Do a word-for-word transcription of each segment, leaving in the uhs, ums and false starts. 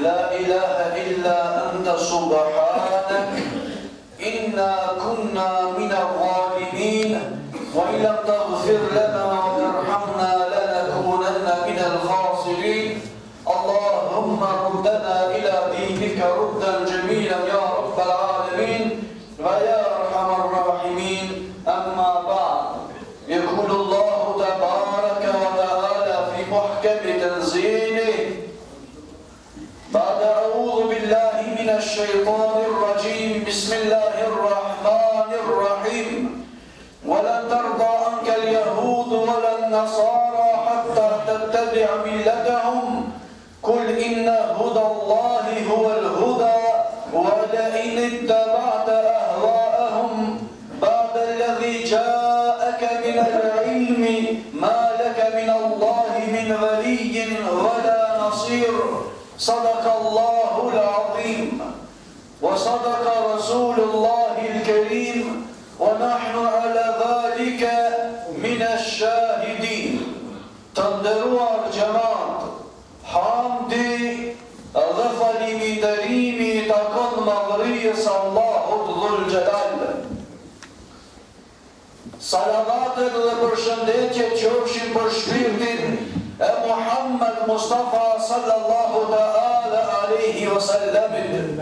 لا إله إلا أنت سبحانك إنا كنا من الظالمين وإن لم تغفر لنا وترحمنا لنكونن من الخاسرين اللهم ردنا إلى دينك ردا جميلا يا رب العالمين ويا أرحم الراحمين. أما بعد، يقول الله تبارك وتعالى في محكم تنزيله بعد أعوذ بالله من الشيطان الرجيم بسم الله الرحمن الرحيم ولن ترضى عنك اليهود ولا النصارى حتى تتبع ملتهم قل إن هدى الله هو الهدى ولئن اتبعت أهواءهم بعد الذي جاءك من العلم ما لك من الله من ولي ولا نصير. صدق الله العظيم وصدق رسول الله الكريم ونحن على ذلك من الشاهدين. تندروا الجماعة حمدي غفلي بدريمي تكون مغريس الله ذو الجلال. Salavatet dhe përshëndetje qofshin për shpirtin e Muhammed Mustafa sallallahu ta'ala alaihi wasallamit.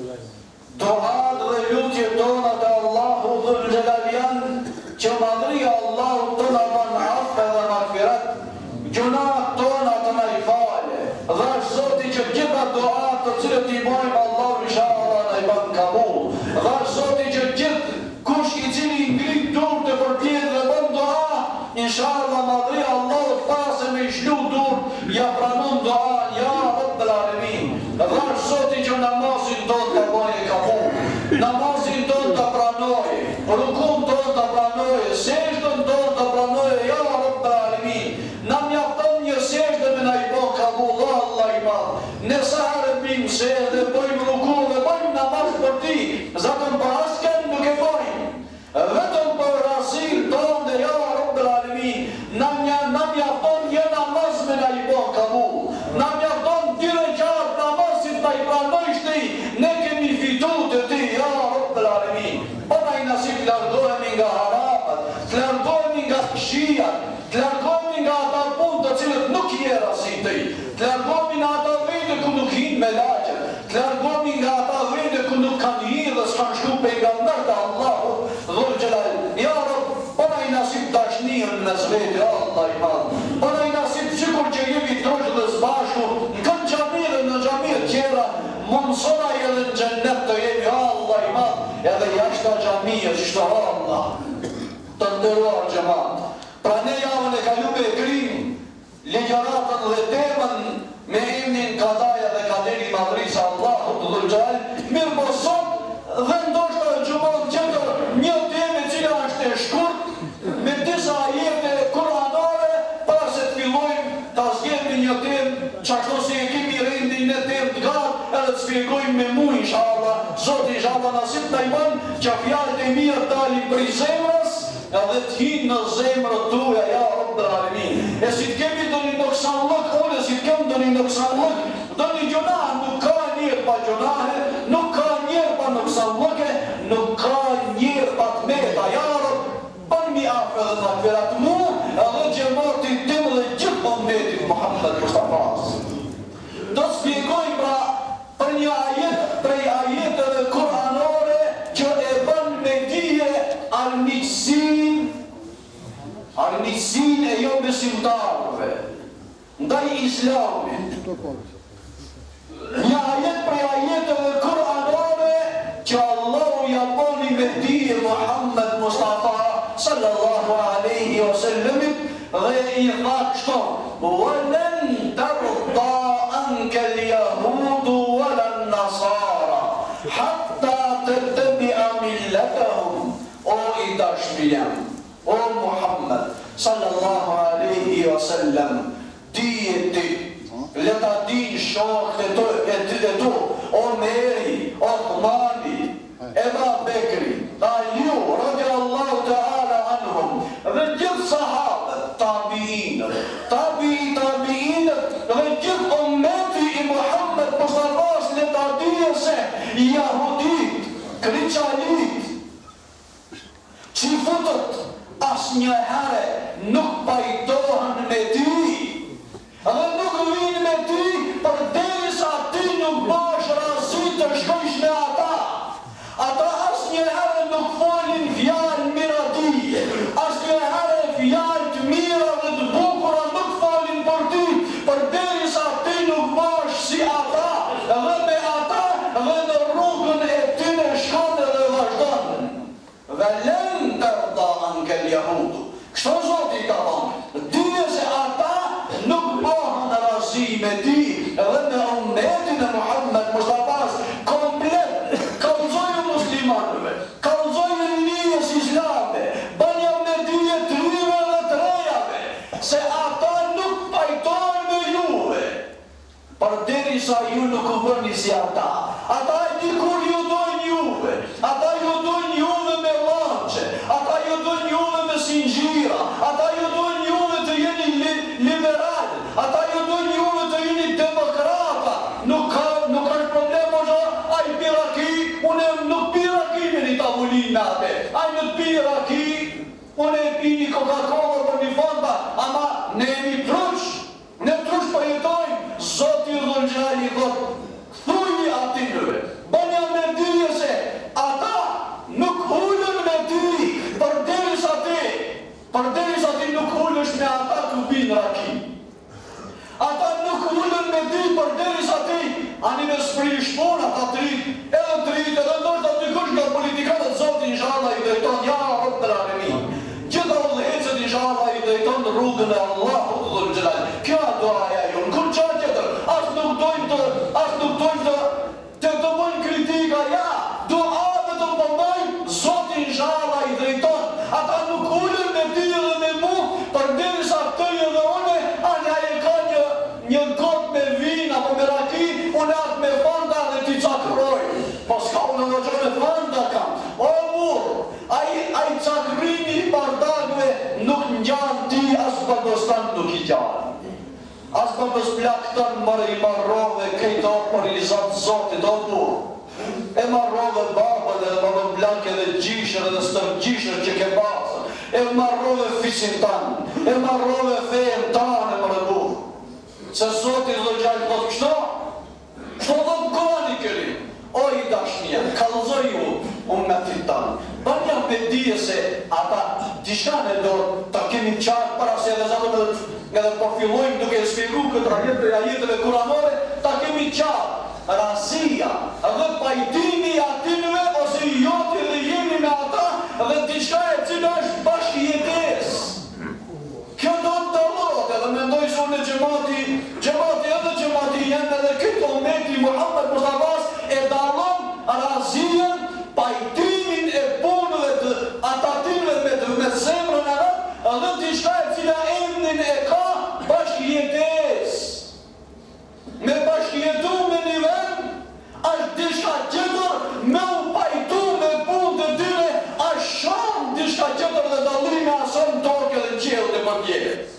Duat dhe lutjet tona te Allahu dhul jalal janë që madhria Allahu të na ban afë dhe magfirat, gjunat tona të na i fale, dhe është Zoti që gjitha duat të cilët i bojmë Allahu inshallah na i ban kabul, dhe është Zoti që gjithë kush i cili i ngrit dur të përpjet dhe bën dua, inshallah madhria Allahu të pasë me i shlu dur, ja pranon dua, ja Rabbul Alamin. Dhe është Zoti që namazin ton të baje kabul, namazin ton të pranoje, rukun ton të pranoje, sejtën ton të pranoje, ja Rabbul Alamin. Na mjafton një sejtë me na i bon kabul, Allah i madh. Ne sa herë bim sejtë, bojmë ruku dhe bojmë namaz për ti, zatën për asken nuk e bojmë. Vetëm për rasil tonë dhe ja Rabbul Alamin, na mjafton një namaz me na i bon kabul, na mjafton dire qartë namazit na i pranojsh ti, ne kemi fitu të ti, ja Rabbul Alamin. Po na i nasib të largohemi nga haramat, të largohemi nga shijat, të largohemi nga ata punë të cilët nuk jera si ti, të largohemi nga ata vende ku nuk hin me laqe, të largohemi nga ata vende ku nuk kanë hi dhe s'kan shku pejgamber të Allahu dhul jalal. Ja Rabb, po na i nasib dashnirën në zvete, Allah i madh. Po na i nasib sikur që jemi trosh dhe zbashku, në këtë gjami dhe në gjami tjera, mundësona edhe në gjennet të jemi, Allah i madh, edhe jashta gjamije, qështë Allah. Të ndëruar gjemaat. Pra ne javën e kalube e krim, ligjaratën dhe temën me emnin Kadaja dhe Kaderi Madrisa Allahu të dhul jalal, mirë po sot dhe ndoshta e gjumon tjetër një temë e cila është e shkurt, me disa ajete kuranore, para se të fillojmë ta zgjidhni një temë, çashtu si e kemi rendin në temë të gatë, edhe të shpjegojmë me mu inshallah. Zoti inshallah nasib na i bën që fjalët e mira dalin prej zemrës edhe të hinë në zemrët tuaja, ja Rabbul Alamin. E si të kemi do një noksanllëk, unë si të kem do një noksanllëk, do një gjunah, nuk ka njerë pa gjunahe, nuk ka njerë pa noksanllëke, nuk ka njerë pa të meta, ja Rabb, bën mi afë edhe në akverat mu, edhe gjematit tim dhe gjithë Muhamedit Muhammed Mustafa. Do të spjegoj pra për një ajet prej ajeteve kuranore që e bën me dije armiqësin, armiqësin e jo besimtarëve ndaj Islamit. Një ajet prej ajeteve kuranore që Allahu ja boni me dije Muhammed Mustafa sallallahu alaihi wasallam dhe i tha kështu: "Walan tarda anka al-yahudu wala an-nasara hatta tattabi'a millatahum." O i dashmiam, o Muhammed sallallahu alaihi wasallam, di ti, le ta din shokët e tu, Omeri, Othmani, Ebu Bekri, Aliu, radiallahu ta'ala anhum, dhe gjithë sahabët, tabiinët, tabi tabiinët, dhe gjithë ummeti i Muhammed Mustafa Jahudit, kriçalit, që i futët asë një herë nuk pajtohen me ty, dhe nuk vinë me ty për derisa ti nuk bash razi të shkojsh me ata. Ata asë një herë nuk folin fjalë miradi, asë një herë fjalë të mira dhe të bukura nuk folin për ty, për derisa ti nuk bash si ata, dhe me ata dhe në rrugën e ty në shkone dhe vazhdojnë. Dhe lën të rdahen këll jahudu. Kështu Zoti ka thonë, dije se ata nuk bëhen razi me ti dhe me ummetin e Muhammed Mustafas komplet. Kallëzojë muslimanëve, kallëzojë njës islame, banja me dije të rive dhe të rejave, se ata nuk pajtojnë me juve, për derisa ju nuk u bëni si ata. Ata e di kur ju dojnë juve, ata ju dojnë juve me lanqe, ata ju dojnë juve me singjira, ata ju dojnë juve të jeni li, liberal, ata ju dojnë juve të jeni demokrata. Nuk ka, nuk është problem o zha, a i piraki, unë nuk piraki me një tavullin me atë, a i nuk piraki, unë e pi një Coca-Cola për një fonda, ama ne jemi trush, ne trush për jetojnë, Zoti Dhul Gjali thotë, thujni atinëve, banja me dyje se ata nuk ullën me ty, për derisa ti, për derisa ti nuk ullësh me ata ku pinë raki. Ata nuk ullën me ty, për derisa ti, ani me spri shpon, ata të rrit, edhe të rrit, edhe ndoshta të dykush nga politikanët Zoti inshallah i drejton, ja rëpë të raremi. Gjitha udhëhecët inshallah i drejton rrugën e Allahut Dhul Gjallal. Kjo doaja jonë, kur qa tjetër, as nuk dojnë të, as nuk dojnë të, të të bëjnë kritika, ja, doave të përbëjnë, Zoti inshallah i drejton. Ata nuk ullën me ty dhe me mu, për derisa të edhe une, anja e ka një, një got me vin, apo me raki, une atë me fanda dhe ti cakroj. Po s'ka unë në që me fanda kam. O burë, a i cakrimi i bardagve nuk njën ti, as bërbëstan nuk i gjallë. As bërbës plakëtën mërë i marrove këjto për i zatë Zotit, o burë. E marrove babën edhe babën plakë edhe gjishër edhe stërë gjishër që ke basën. E marrove fisin tanë, e marrove fejën tanë e mërë burë. Se Zotit Dhul Gjallë thotë kështo, kështo dhe më koni këri. O i dashnia, kallëzoj ju unë me të tanë. Banja me dije se ata dishane do të kemi qartë para se edhe zatë edhe po fillojmë duke e spjegu këtë rajet dhe ajetëve kuranore, ta kemi qartë. Razia dhe pajtimi atinve ose joti dhe jemi me ata dhe diçka e cila është bashkë jetes. Kjo do të dëllot edhe mendoj se unë gjemati, gjemati edhe gjemati jenë edhe këtë ometi Muhammed Mustafas e dallon razien, pajtimin e punëve të atatinve me të me zemrën e rëtë edhe diçka e cila emnin e ka bashkë jetes. Me bashkëjetu me një vend, është diçka tjetër, me u pajtu me punë të tyre, është shumë diçka tjetër dhe dallimi asën tokë dhe qelë dhe mëndjelet.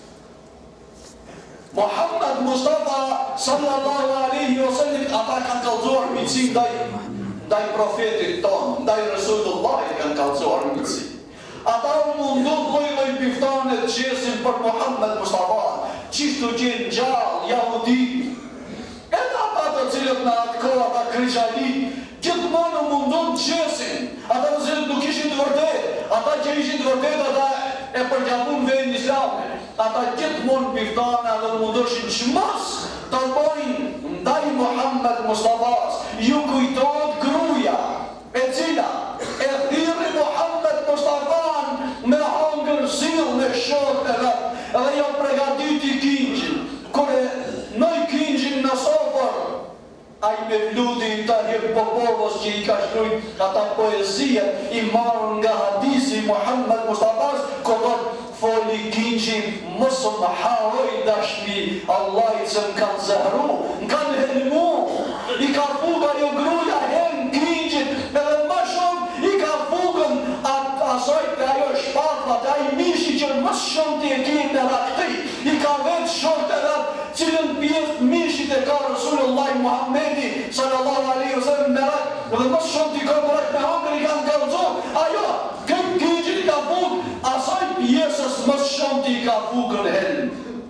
Muhammed Mustafa sallallahu alaihi wasallam, ata kanë kallëzuar mitësi ndaj profetit tonë, ndaj Resulullahit kanë kallëzuar mitësi. Ata u mundu lloj lloj piftane të qesin për Muhammed Mustafa, qishtu qenë gjallë, jahudi. Edhe ata të cilët në atë kohë, ata krishali, gjithmonë mundon të qesin, ata të cilët nuk ishin të vërtet, ata që ishin të vërtet, ata e përgjabun vejnë islame, ata gjithmonë piftana dhe mundoshin që mos të bojnë ndaj Muhammed Mustafas, ju kujtojt gruja, e cila e thirri Muhammed Mustafan me hangër zil me shokët e vetë, edhe jo pregaditi kingjin, kure nëj kingjin në sofër, a i me vludi i Tahir Popovos që i ka shrujt ata poezije i marrë nga hadisi Muhammed Mustafas, kodot foli kingjin, mësë më haroj dashmi, Allah i që më kanë zëhru, më kanë helmu, i ka fuga jo gruja hen kingjin, edhe më shumë i ka fugën asoj të ajo shpatla, të ajo mishi që më shumë të jetin në rakti, i ka vetë shumë të vetë, cilën pjesë mishit e ka Rasulullah Muhammedi profeti sallallahu alaihi wasallam merak dhe më shumë t'i ka merak me hangër i kanë kallëzu, ajo këtë këgjën i ka fuk, asaj pjesës më shumë t'i ka fukën helm.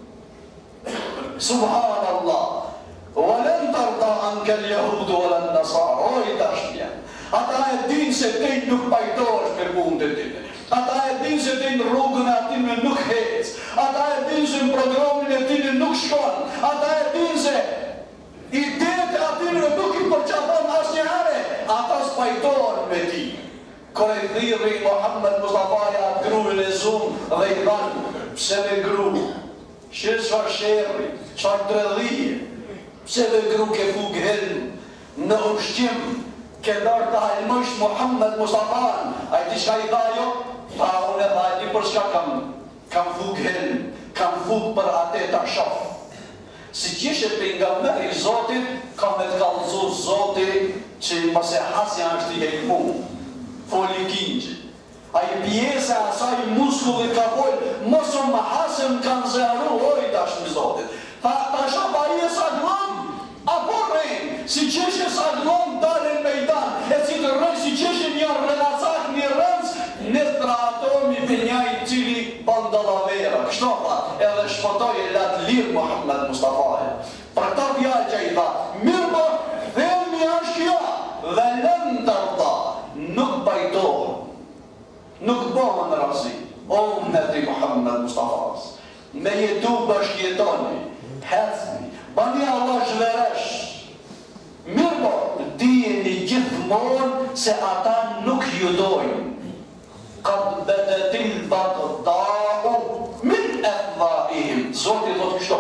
Subhanallah. وَلَنْ تَرْضَى عَنْكَ الْيَهُودُ وَلَا النَّصَارَى. Oj dashnia, ata e dinë se ti nuk pajtohesh me punët e tyre. Ata e dinë se ti në rrugën e atyre nuk hec. Ata e dinë se në programin e tyre nuk shkon. Ata e dinë se ideët e atyre nuk i përqafon asnjëherë. Ata s'pajtohen me ti. Kur e thirrri Muhammed Mustafaja atë gruën e zum dhe i thanë, pse me gru? Shë çfarë sherri, çfarë dredhije? Pse dhe gru ke fuk helm në ushqim, ke darë të halmësh Muhammed Mustafan, a i ti shka i tha jo? Tha unë e tha e ti për shka kam, kam fuk helm, kam fuk për atë ta shof. Si qishe për nga meri Zotit, ka me të kalëzu Zotit që mëse hasja është i helmu, foli kinqë. A i pjese asaj muskullit ka folë, mësë më hasëm kanë zëru, oj tash në Zotit. Tha ta shof a i e saglon, apo rejnë, si qeshe saglon dalin me i dan, e si të rejnë, si qeshe një relacak, një rëndës, në tratomi për njaj cili bandalavera. Kështu tha, edhe shpëtoj e latë lirë Muhammed Mustafaja. Për ta fjallë që i tha, mirë më, themi është kjo, dhe lëm të rta, nuk bajtohë, nuk bohën razi, o në ti Muhammed Mustafas, me jetu bashkjetoni, hecmi, bani Allah zhveresh. Mirë po, dijeni gjithmonë se ata nuk ju dojnë. Kad bedetil batë da'u min e dhaihim. Zoti thot kështu.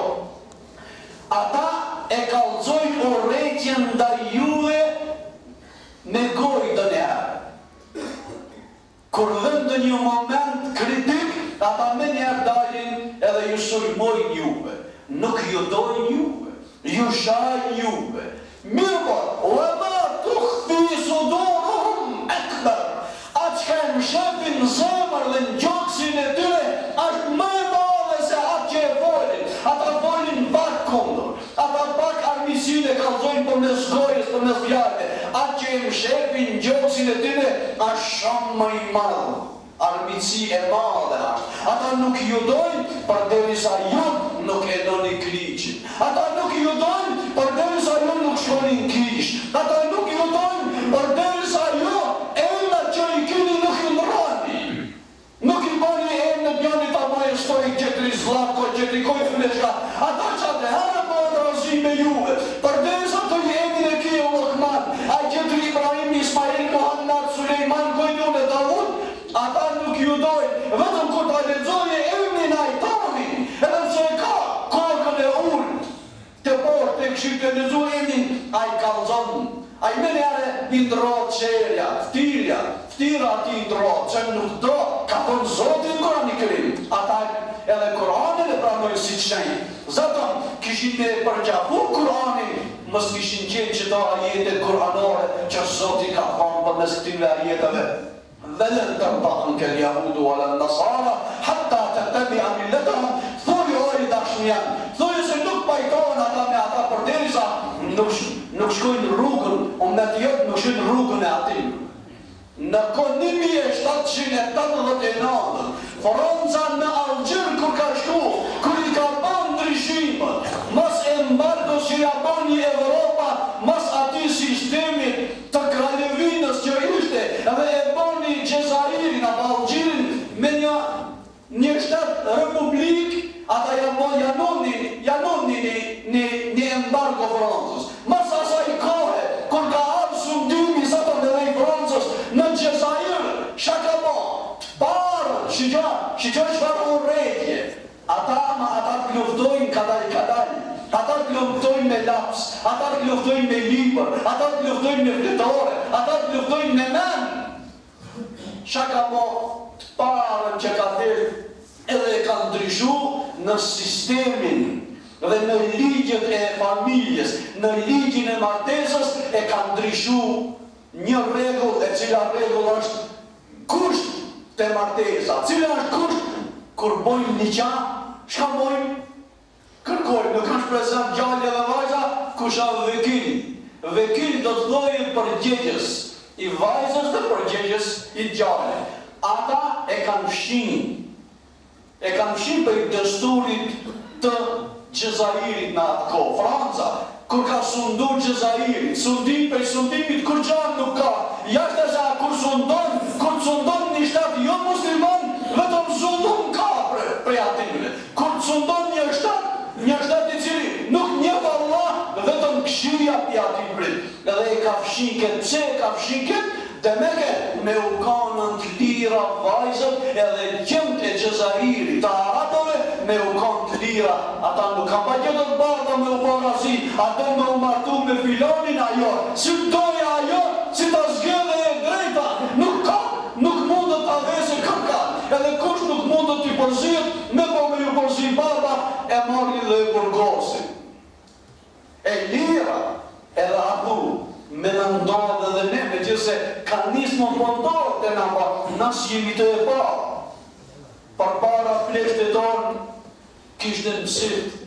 Ata e kallëzojnë urrejtjen ndaj juve me gojë ndonjëherë. Kur vën në një moment kritik, ata me njerë dalin edhe ju sulmojnë juve. Nuk ju dojnë juve, ju shajnë juve. Mirë po, o e ma tukhfi suduruhum ekber. Atë që ka e më shepin në zemër dhe në gjoksin e tyre, është më e madhe se atë që e folin. Ata folin pak kondor, ata pak armisin e kalzojnë për mes gojës, për mes fjallë. Atë që e më shepin në gjoksin e tyre, është shumë më i madhe. Armitsi e madhe është. Ata nuk ju dojnë për derisa ju nuk e doni kriqin. Ata nuk ju dojnë për derisa ju nuk shkonin kish. Ata nuk ju dojnë për derisa ju emna që i kini nuk ju mërani. Nuk i bani emna bjani ta maje shtoj qëtëri zlako, qëtëri koj fleshka. Ata që atë herë po të razi me juve. Për derisa të i emin e kje u lëkman. A qëtëri Ibrahim, Ismail, Muhammad, Suleiman, Kojdun e Davud, ata nuk ju dojnë, vetëm kur ta lexoje emrin a i tonin, edhe që e ka kokën e ullë, të porë të këshirë të lezu emrin, a i kalzon, a i menjare i ndrotë qerja, ftirja, ftira ati i ndrotë, që nuk do, ka thonë Zotin Kurani Kerim, ata edhe Kuranin e pranojnë si qenjë. Zatëm, kishin me përgjafu Kuranin, mës kishin qenë që ta ajetet kuranore, që Zotin ka thonë për mes këtive ajeteve. ولن ترضى عنك اليهود ولا النصارى حتى تتبع ملتهم. Thuj oj dashnian, thuj se nuk pajtohen ata me ata për derisa nuk shkojnë rrugën, umet jëtë nuk shkojnë rrugën e atin. Në kohë një mijë e shtatëqind e tetëdhjetë e nëntë, Franca në Algjir kur ka shku, kur i ka ban ndryshimet, mas embargos që ja bani Evropa, mas ati sistemit të Kralevinës që ishte, edhe e bani Gjezairin apo Algjirin me një një shtet republik, ata janonin një embargo Francës. Mas asaj kohë, kur ka arë sundimi sa të dhe i Francës në Gjezair, shakamo, parë, shqyqa, shqyqa shfarë urrejtje. Ata ma ata të luftojnë kadaj kadaj, ata të luftojnë me laps, ata të luftojnë me libër, ata të luftojnë me fletore, ata të luftojnë me men. Shakamo, të parën që ka thirë, edhe e ka ndryshu në sistemin dhe në ligjët e familjes, në ligjën e martesës e ka ndryshu një regull, e cila regull është kusht të martesa. Cila është kusht? Kur bojnë një qa, shka bojnë? Kërkojnë, në kanë shpresat gjallje dhe vajza, kusha dhe kini. dhe ky do të thojë përgjegjës i vajzës dhe përgjegjës i djalit. Ata e kanë fshin, e kanë fshin për i dësturit të Gjezairit në atë kohë. Franca, kur ka sundu Gjezairit, sundim për sundimit kur gjanë nuk ka. Jashtë e sa kur sundon, kur sundon një shtatë jo muslimon, vetëm zullum ka prej atyre. Kur sundon një shtatë, një shtatë i cili nuk njeh Allah, vetëm këshia pi atyre. Edhe e ka fshinket, pse e ka fshinket? Dhe meke me u kanën të lira vajzët edhe gjemt e Gjezairit të aratove me u kanë të lira. Ata nuk kanë pa gjithë të barda me u barasi, ata me u martu me filonin ajo, si doja ajo, si të zgjede e drejta, nuk ka, nuk mundët të avese kërka, edhe kush nuk mundët të i përzit, me po me ju përzi barba, e marri dhe i burgosin. E lira, edhe apu, me në ndodhe dhe ne, me gjithë se ka nisë më pëndodhe të nga pa, nësë jemi të e pa. Par para plekët e tonë, kishtë në mësit,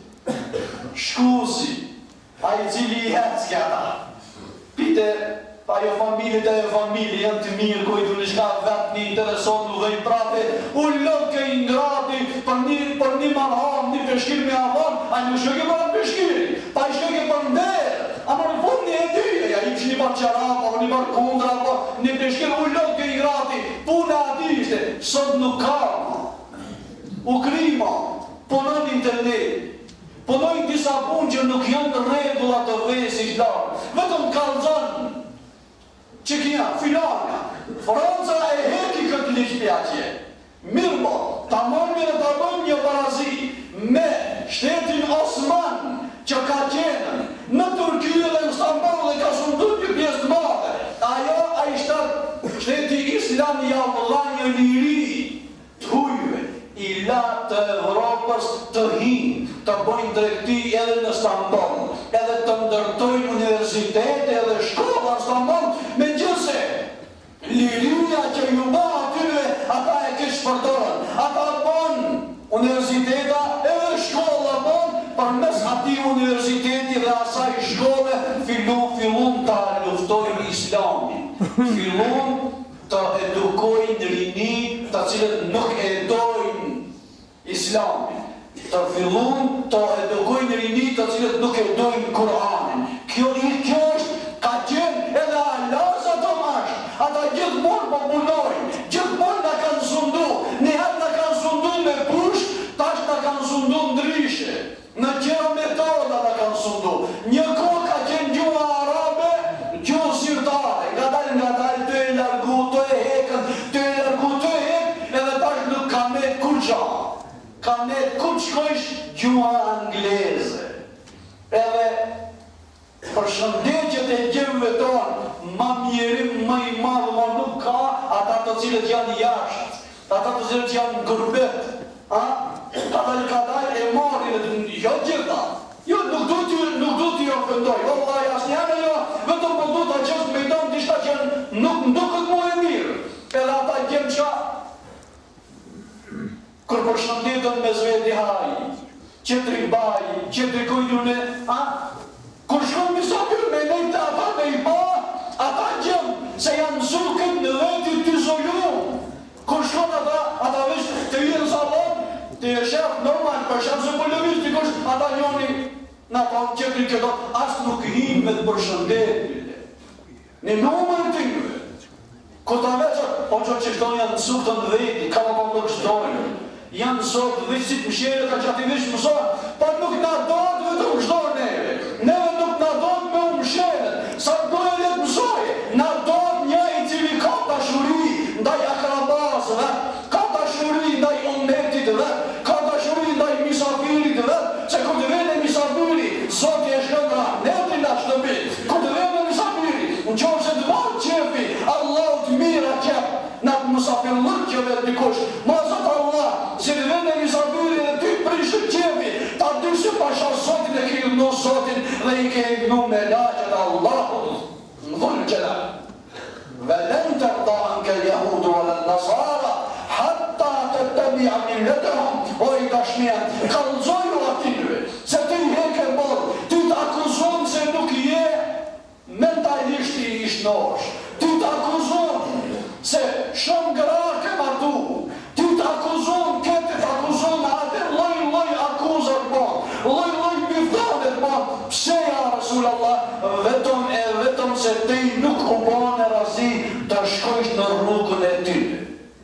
shkuzi, a i cili i hecë këta. Pite, ajo familit e familje, janë të mirë, ku i du një shka vetë një interesonu dhe i prape, u lëke i ngrati për një, për një marham, një peshkir me avon, a një shkëke për në peshkiri, pa i shkëke për nderë. A më në fund një e dyje, ja i kështë një par qarapa, një par kundra, një peshkir, u lëke i ngrati, punë e ati ishte, sot nuk ka, u krima, punën internet, punojnë disa punë që nuk janë regullat të vesi shlarë, vetëm kalëzën, që kja, filanja, Franca e heki këtë liqpja qje. Mirë po, ta mënjë dhe ta mënjë një barazi me shtetin Osman që ka qenën në Turkijë dhe në Istanbul dhe ka sundu një pjesë të madhe. Ajo a i shtatë shteti Islam ja vëlla një liri të hujve, i la të Evropës të hinë, të bojnë drekti edhe në Istanbul, edhe të ndërtojnë universitete edhe shkolla në Istanbul, me gjithse liria që ju ba atyre, ata e kishë përdorën, ata bonë universiteta edhe shkolla bonë, për mes ati universiteti dhe asaj shkolle, fillun, fillun të luftojnë Islamin, fillun të edukojnë rini të cilët nuk edojnë Islamin, të fillun të edukojnë rini të cilët nuk edojnë Kur'anin. Kjo i kjo është ka qenë edhe Alaza të mash, ata gjithë mund po punojnë, gjithë mund në kanë sundu, njëherë në kanë sundu me push, tash në kanë sundu ndryshe, në qëra metoda në kanë sundu. Një kohë ka qenë gjuha arabe, gjuhë sirtare, nga dalë nga dalë të e largu, të e hekën, të e largu, të e hekën, edhe tash nuk ka me kur gjanë. Ka me kur qkojsh gjuha angleze. Edhe për shëndetjet e gjemëve tonë, ma mjerim, ma i madhë, ma nuk ka ata të cilët janë jashtë, ata të cilët janë gërbet, ata në kadaj e marin, jo gjitha, jo nuk du t'i ofendoj, vëllaj asë njëme jo, vetëm po du t'a qështë me donë dishta që nuk ndukët mu e mirë, edhe ata gjemë qa, kër për shëndetën me zveti haji, qëtëri baji, qëtëri kujdune, a? Kër shkën misafir me nejtë ata me i ba, ata gjemë se janë zukën në vetit të izolumë. Kër shkën ata, ata vishë të i në salon, të i shefë normal, për shemë se për lëvisht të kush, ata njoni, na pa qëtëri këto, asë nuk himë me të për shëndetit. Në numër të njëve. Këta veqër, po që që shtonë janë zukën në vetit, ka më pa nuk shtojnë. Janë sot vësit mëshere ka që ati vishë mësot, pa nuk nga dotë vëtë më shdojnë neve. Neve nuk nga dotë me u mëshere, sa dojë dhe të mësoj, nga dotë një i cili ka të shuri, ndaj akrabasëve, ka të shuri ndaj umetit dhe, ka të shuri ndaj misafirit dhe, se ku të vene misafiri, Zoti e shkën rahmetin nga shtëpi, ku të vene misafiri, në qovë se të marë qefi, Allah të mira qep, nga të mësafir lërqeve të dikush, ma zëtë Allah, si të vende misafiri dhe ty prishë qefi, ta dyshë pasha Zotin e kejnë në Zotin dhe i kejnë në me laqët Allahut, në dhullë qëla. Velen të rda anke ljahudu alë nësara, hatta të të mi aminletëhum, o i dashmjen, kalzoju atinve, se ty heke borë, ty të akuzon se nuk je shnosh. Ty të akuzon se shumë gra ke martu. Ty të akuzon, këtë të akuzon, atë loj loj akuzat bon, loj loj biftanet bon. Pse ja Rasulallah, vetëm e vetëm se ti nuk u bane razi të shkojsh në rrugën e tyre.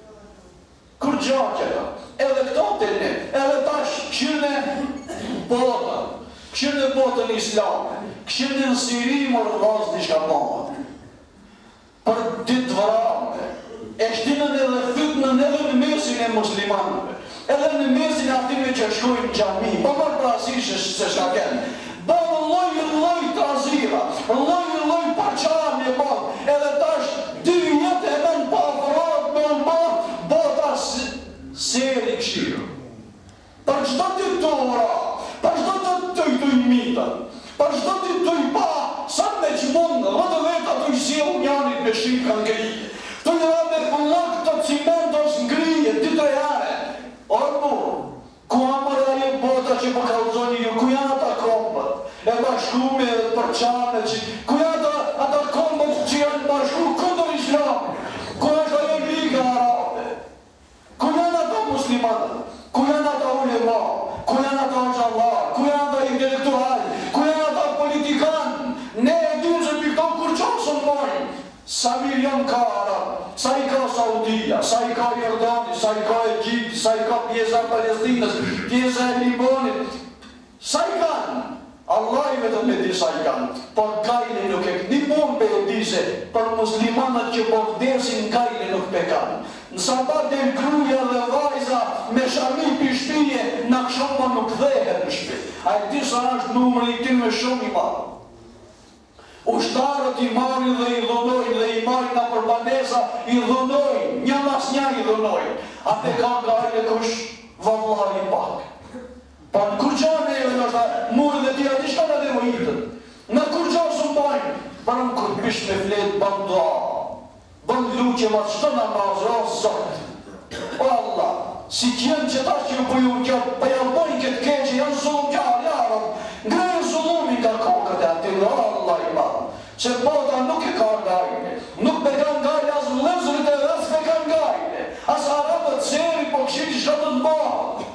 Kur gjaqe ta, edhe këto të ne, edhe tash këshirë botën, këshirë botën islame, këshirë në Siri më rëdhaz një shka bëmë. Për ditë vërame, e shtinën edhe fytënën edhe në mesin e muslimanëve, edhe në mesin atime që shkojnë gjami, po mërë prasishë se shka kenë, bërë loj loj të azira, loj loj parqarën e bërë, edhe tash dy jetë e men pa vërat me në bërë, bota seri këshirë. Për qdo të të ura, për qdo të të të i mitën, për qdo të të i pa, sa me që mundë, vëtë veta të i zilë njanit me shikë në ngrije. Të i ra me pëllak të cimentos ngrije, dy të jare. Orë burë, ku amër e jetë bota që për kalzoni ju, ku janë ata kombët, e bashkume për qane që, ku janë ata kombët që janë bashku këndër islami, ku është ajo liga arabe, ku janë ata muslimatët, ku janë ata ulema, ku janë ata xhallar, ku janë ata intelektual, ku janë ata politikan, ne e dynë se për këto kur qasën mojnë, sa milion ka Arab, sa i ka Saudia, sa i ka Jordani, sa i ka Egypti, sa i ka pjesa Palestinës, pjesa e Libanit, sa i kanë? Allah i vetëm me di sa i kanë, por gajle nuk e një mund për e dise, për muslimanët që po vdesin gajle nuk pe kanë. Nësa ta del gruja dhe vajza me shami për shpije, në këshoma nuk dhehet në shpi. A i disa është numër i ti me shumë i marë. Ushtarët i marrin dhe i dhunojnë dhe i marrin në përbanesa, i dhunojnë, një mas një i dhunojnë. A te ka gajle kush, vëllar i pak. Pa në kur gjane e në është murë dhe tira, di shka në dhe më hitën. Në kur gjane së mbajnë, parëm kur bish me fletë, bënë doa, bënë luqe, ma qëtë në mazë, o zotë. O Allah, si qenë që ta që ju pëju kjo, pëja bëjnë këtë keqë, janë zullum kjarë, jarëm, ngrejnë zullumin ka kokët e ati, o Allah i madhë. Se bota nuk e ka gajne, nuk me kanë gajne, as lëzërit e as me kanë gajne, as arabët seri, po këshiti shkatë të bëhë.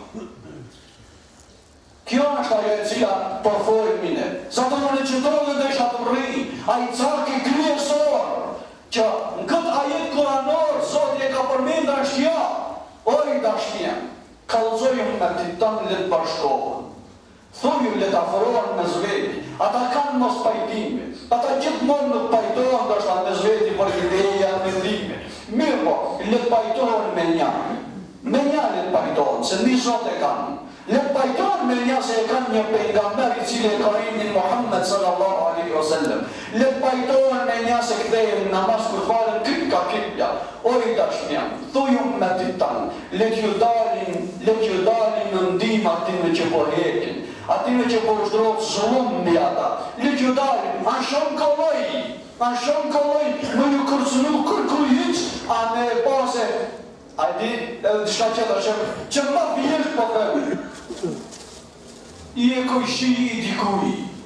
Kjo është ajo e cila përfojnë mine. Sa të në qëtërën dhe isha të rri, a i caki kryesor, që në këtë ajet kuranor, Zoti e ka përmenda është ja, oj dashmija, kalzojmë me të tanë le të bashkohën. Thuju le të afrohen me zveti, ata kanë mos pajtime, ata gjithmonë nuk pajtohen dhe është me zveti për ideja me ndime. Mirë po, le të pajtohen me nja, me nja le të pajtohen, se një Zot e kanë. Le të pajtohen me nja se e kanë një pejgamber i cili e ka inin Muhammed sallallahu alaihi wasallam. Le të pajtohen me nja se kthehen në namaz kur falen kip ka kipja. Oj dashmja, thuju me të tanë, le t'ju dalin, le t'ju dalin në ndim atime që po hekin, atime që po shdrojtë zullum në ata. Le t'ju dalin, a shumë kolloj, a shumë kolloj, më ju kërcënu kërkuj hiq, a me pase, a di, edhe të shka qëta që, që ma vjesh po thëmë. I e kojshi i dikuj,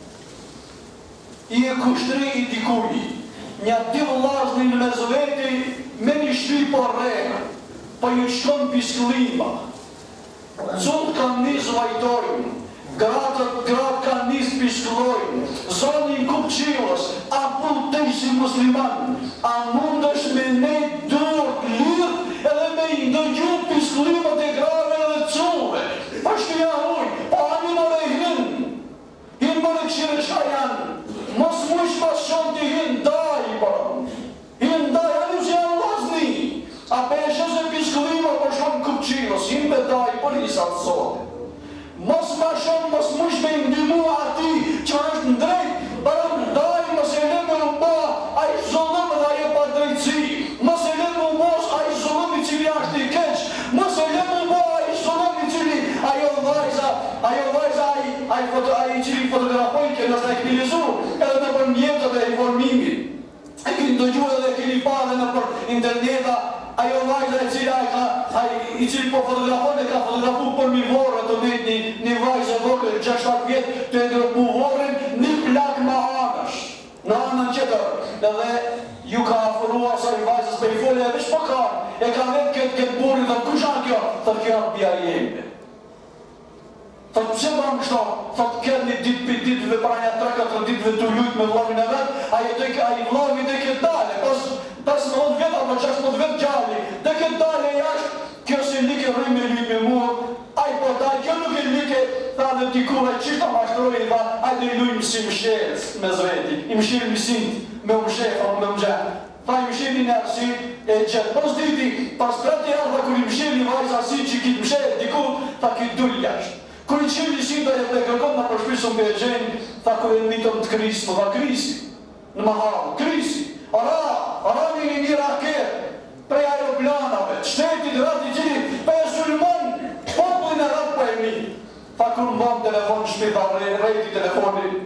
i e kushtri i dikuj, një dy vëllaznin me zveti, me një shri po rrejnë, po ju shkon pisklima. Cullë kanë njës vajtojnë, gratët gratë kanë njës pisklojnë, zonin kupqilës, a pull të si musliman, a mund është me ne dërë lirë, edhe me i ndëgju pisklimat e grave edhe cullëve. Pa shkëja huj, pa ani më dhe hinë, hinë më dhe këshire shka janë, mos mush pas shumë të hinë daj, hinë daj, anë që janë lazni, a peshe se pisklima për shumë kupqilës, hinë me daj për isa të zote. Mos ma shumë, mos mush me ndimu ati që është në drejt, për në daj, mos e le me uba, a i zollëm dhe a je pa drejtësi, mos e le me ubos, a i zollëm i cili ashtë i keq, mos e le me uba, a i zollëm i cili, ajo vajza, ajo vajza, a i cili fotografojnë, që nështë a i këni lizu, edhe në për mjetët e informimit, e këni dëgju edhe këni pare në për interneta, ajo vajza e cila i cili po fotografojnë e ka fotografu për mi vorë të me një vajzë e vokë, gjashtat vjetë të edhë mu vorën, një plak ma anësh, në anën qëtër, dhe ju ka afurua asaj vajzës për i folje e veç për kanë, e ka vetë këtë këtë burri dhe kush anë kjo? Thot kjo anë bia jemi. Thot pëse banë kështo? Thot këtë një ditë për ditëve, pra një tre katër ditëve të lujtë me vlavin e vetë, a i vlavin dhe këtë dale, pas pesëmbëdhjetë vjetë apo gjashtëmbëdhjetë vjetë gjalli, dhe këtë dale jashtë, kjo se like rrë me lujtë me mua, a i po dale, kjo nuk e like, tha dhe t'i kura, qishta mashtrojë, tha, a i dhe i lujmë si mshelës me zveti, i mshirë mësint me mshefa, me mshefa. Tha i mshirë një arsit e gjithë. Pos diti, pas tretë jarë, tha kur i mshirë një vajzë asit që kitë mshelë, diku, tha kitë dull jashtë. Kur i qirë një sinda e dhe kërkot në përshpisën për e gjenë, tha kur e mitëm të krisë, më tha krisi, në mahalë, krisi, ara, ara një një një raket, prej aeroplanave, shtetit, rati qiri, për e sulmon, popullin e ratë për e mi. Tha kur më banë telefon në shpita, rejti telefonin,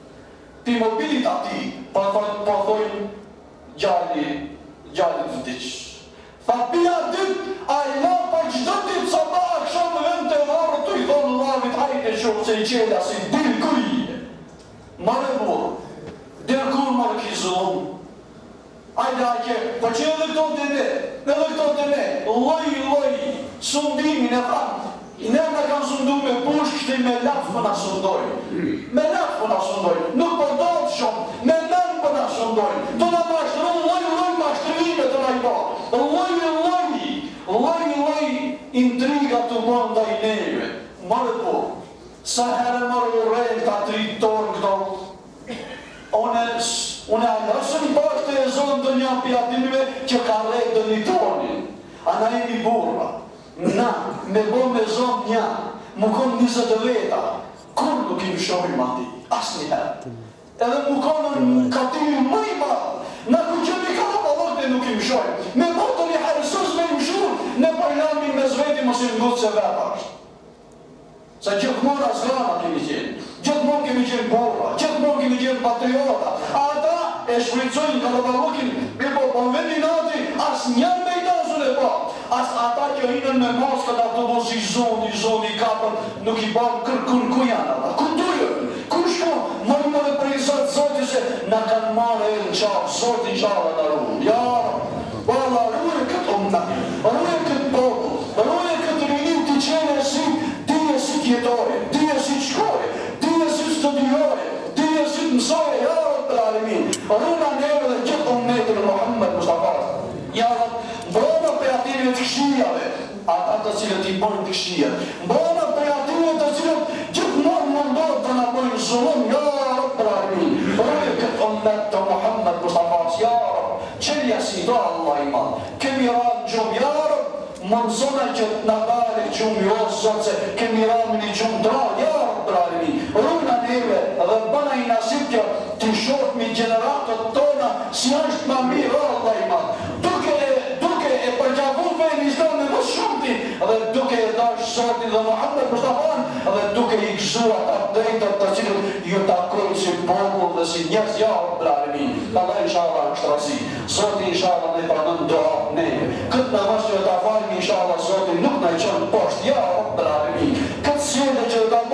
ti mobilit ati, pa thojnë gjalli, gjalli të vdicë. Tha pia dytë, a i la pa gjdo ditë sa ta akshon në vend të varë, të i thonë lavit hajte shumë se i qela si dirë kujë. Mare burë, dirë kur mare kizullon. Ajde ake, po që edhe këto të ne, edhe këto të ne, loj, loj, sundimin e thamë. Ne me kanë sundu me push, kështë i me lafë për në sundoj. Me lafë për në sundoj. Nuk për do të shumë, me nënë për në sundoj. Të në mashtërën, loj, loj, mashtrime të në i ba. Loj, loj, loj, loj, intriga të mënda i neve. Marë po, sa herë marë u rejnë të atri tonë këto. Une, une alësën bashkë e zonë të një pjatimve që ka rejtë të një tonin. Ana e një burra. Na, me bo me zonë një, mu konë njëzët e veta, kur nuk i më shohim ati, asë një herë. Edhe mu konë në katimi më i madhë, na ku që mi ka në balok dhe nuk i më shohim. Me bo të një herësës me i më shurë, ne përlamin me zveti mos i më gutë se vetë ashtë. Se gjithmonë asgana kemi qenë, gjithmonë kemi qenë borra, gjithmonë kemi qenë patriota. Ata e shfrycojnë ka në balokin, me po po vendi nati, asë njën me i dasën e pa. As ata që hinën me maskët autobus i zonë, i zonë, i kapën, nuk i banë kërkun ku janë ata. Ku dujën? Ku shko? Mënë më dhe prej zotë, zotë se na kanë marë e në qarë, zotë i qarë në rruë. Ja, bala, rruë këtë umna, rruë këtë boku, rruë këtë rinim të qene e si, ti e si tjetore, ti e si qkore, ti e si studiore, ti e si të mësore, ja, për alimin. Rruëna neve dhe gjithë umetin e Muhammed Mustafa. Ja, mbrona për ative të këshijave, ata të cilët i bojnë të këshija. Mbrona për ative të cilët gjithmonë mundohet të në bojnë zullum, ja Rab për alimin. Rrëve këtë ummet të Muhammed Mustafa, ja Rab, qëllja si do Allah iman. Kemi ranë gjumë, ja Rab, mënzona që në gale gjumë, jo zotë se kemi ranë një gjumë dra, ja Rab për alimin. Rrëna neve dhe bëna i nasip që të shofë mi generatët tona, si është ma mirë Allah iman. E përgjavu me një zdojnë në shumëti dhe duke e dash sotin dhe Muhammed Mustafan dhe duke i gëzua të drejtët të cilët ju takojnë si popull dhe si njerëz ja për alimin. Allah inshallah është rasi. Sotin inshallah ne pranën doa ne. Këtë namaz që ta falim inshallah sotin nuk në i qënë poshtë ja për alimin. Këtë sjede që ta